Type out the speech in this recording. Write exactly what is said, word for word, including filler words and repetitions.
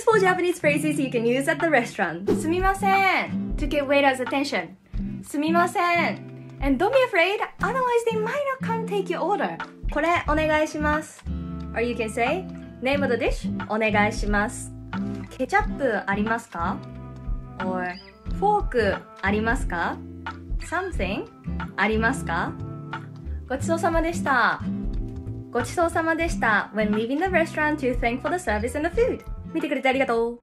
useful Japanese phrases you can use at the restaurant. すみません to get waiters' attention. すみません And don't be afraid, otherwise they might not come take your order. これお願いします Or you can say, name of the dish お願いします。ケチャップありますか Or フォークありますか Something ありますかごちそうさまでした。ごちそうさまでした when leaving the restaurant to thank for the service and the food. 見てくれてありがとう。